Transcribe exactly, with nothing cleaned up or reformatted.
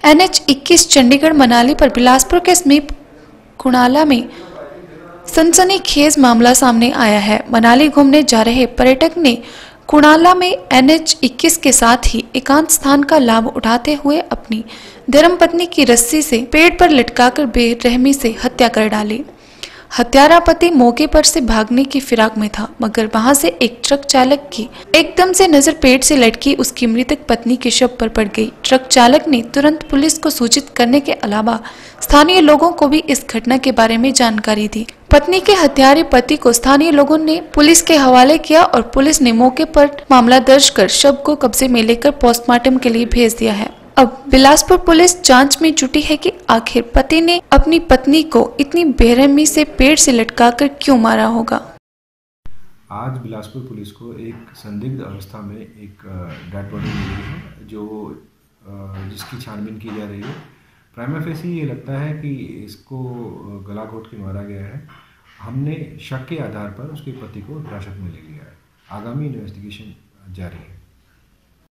N H इक्कीस चंडीगढ़ मनाली पर बिलासपुर के समीप कुणाला में सनसनीखेज मामला सामने आया है। मनाली घूमने जा रहे पर्यटक ने कुणाला में एन एच इक्कीस के साथ ही एकांत स्थान का लाभ उठाते हुए अपनी धर्मपत्नी की रस्सी से पेड़ पर लटकाकर बेरहमी से हत्या कर डाली। हत्यारा पति मौके पर से भागने की फिराक में था, मगर वहां से एक ट्रक चालक की एकदम से नजर पेड़ से लटकी उसकी मृतक पत्नी के शव पर पड़ गई। ट्रक चालक ने तुरंत पुलिस को सूचित करने के अलावा स्थानीय लोगों को भी इस घटना के बारे में जानकारी दी। पत्नी के हत्यारे पति को स्थानीय लोगों ने पुलिस के हवाले किया और पुलिस ने मौके पर मामला दर्ज कर शव को कब्जे में लेकर पोस्टमार्टम के लिए भेज दिया है। अब बिलासपुर पुलिस जांच में जुटी है कि आखिर पति ने अपनी पत्नी को इतनी बेरहमी से पेड़ से लटकाकर क्यों मारा होगा। आज बिलासपुर पुलिस को एक संदिग्ध अवस्था में एक डेड बॉडी मिली है, जो जिसकी छानबीन की जा रही है। प्राइमा फेसी ये लगता है कि इसको गला घोट के मारा गया है। हमने शक के आधार पर उसके पति को हिरासत में ले लिया है। आगामी इन्वेस्टिगेशन जारी है।